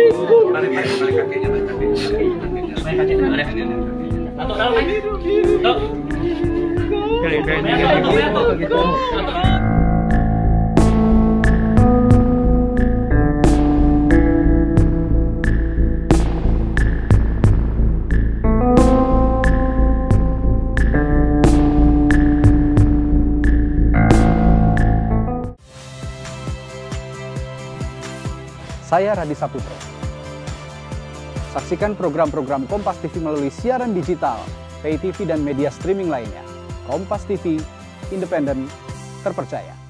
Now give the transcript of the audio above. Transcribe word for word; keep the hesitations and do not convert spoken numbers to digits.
Balik balik balik kakeknya, balik kakeknya, balik kakeknya, balik kakeknya. Atau dalam lagi. Tuh. Kayak kayak gitu. Saya Radi Saputro. Saksikan program-program Kompas T V melalui siaran digital, pay T V dan media streaming lainnya. Kompas T V, independen, terpercaya.